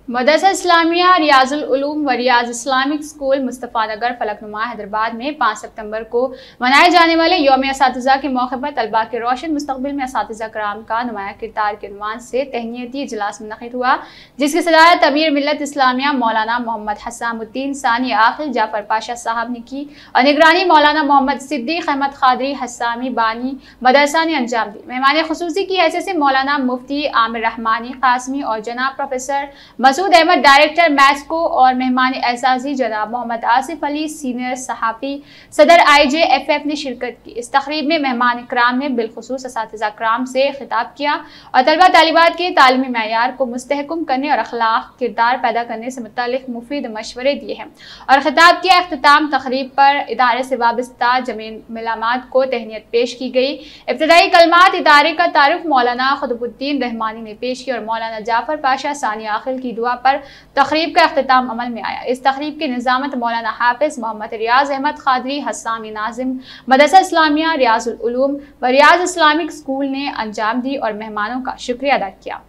मदरसा इस्लामिया रियाजुल उलूम व Riyaz Islamic school Mustafa Nagar Falaknuma Hyderabad में 5 सितंबर को मनाए जाने वाले यौम असातिज़ा के मौके पर तलबा के रोशन मुस्तक़बिल में असातिज़ा कराम का नुमाया किरदार के उन्वान से तहनीती इजलास मुनक़िद हुआ, जिसकी सदारत अमीर मिल्लत इस्लामिया मौलाना मोहम्मद हसामुद्दीन सानी आखिल जाफर पाशा साहब ने की और निगरानी मौलाना मोहम्मद सिद्दीक़ अहमद क़ादरी हसामी बानी मदरसा ने अंजाम दी। मेहमान खुसूसी की हैसियत से मौलाना मुफ्ती आमिर रहमानी कासमी और जनाब प्रोफेसर मसूद अहमद डायरेक्टर मैथ्सको और मेहमान एजाजी जनाब मोहम्मद आसिफ अली सीनियर सहाफ़ी सदर IJFF ने शिरकत की। इस तकरीब में मेहमान इकराम ने बिलखुसूस असातिज़ा कराम से खिताब किया और तलबा तालिबात के तालीमी मयार को मुस्तहकम करने और अखलाक किरदार पैदा करने से मुतालिक मुफीद मशवरे दिए हैं और खिताब किया। इख्तिताम तकरीब पर इदारे से वाबस्ता जमीन मिलामात को तहनीत पेश की गई। इब्तदाई कलमात इदारे का तारुफ मौलाना खुतबुद्दीन रहमानी ने पेश की और मौलाना जाफर पाशा सानी आखिल की दुआ पर तकरीब का इख्तिताम अमल में आया। इस तकरीब की निज़ामत मौलाना हाफिज मोहम्मद रियाज अहमद क़ादरी हसामी नाजिम मदरसा इस्लामिया रियाजुल उलूम व रियाज इस्लामिक स्कूल ने अंजाम दी और मेहमानों का शुक्रिया अदा किया।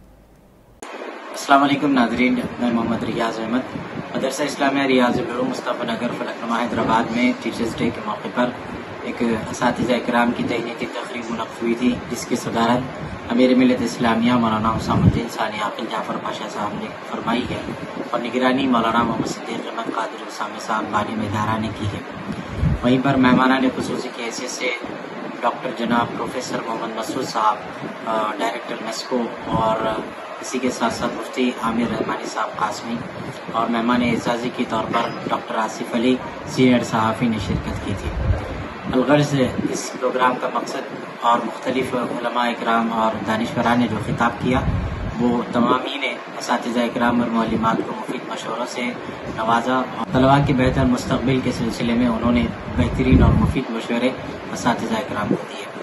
अस्सलाम वालेकुम नाज़रीन, मैं मोहम्मद रियाज अहमद मदरसा इस्लामिया रियाजुल उलूम मुस्तफ़ा नगर फलकनुमा हैदराबाद में टीचर्स डे के मौके पर एक असातिज़ा इकराम की तहनीती तकरीब मुनक़्क़िद हुई थी, जिसकी सदारत अमीर मिल्लत इस्लामिया मौलाना हसामुद्दीन सानी आखिल जाफर पाशा साहब ने फरमाई है और निगरानी मौलाना मोहम्मद सिद्दीक़ अहमद क़ादरी हसामी साहब बानी मेदारा ने की है। वहीं पर मेहमानान खुसूसी की हैसियत से डॉक्टर जनाब प्रोफेसर मोहम्मद मसूद साहब डायरेक्टर मैथ्सको और इसी के साथ साथ मुफ्ती आमिर रहमानी साहब कासमी और मेहमान एजाजी के तौर पर डॉक्टर आसिफ अली सीनियर सहाफ़ी ने शिरकत की थी। अलगर्ज़ इस प्रोग्राम का मकसद और मुख्तलिफ उलमा इकराम और दानिशवरान ने जो खिताब किया वो तमामी ने असातिज़ा इकराम और मौलिमात को मुफीद मशवरों से नवाजा और तलबा के बेहतर मुस्तक़बिल के सिलसिले में उन्होंने बेहतरीन और मुफीद मशवरे असातिज़ा इकराम को दिए।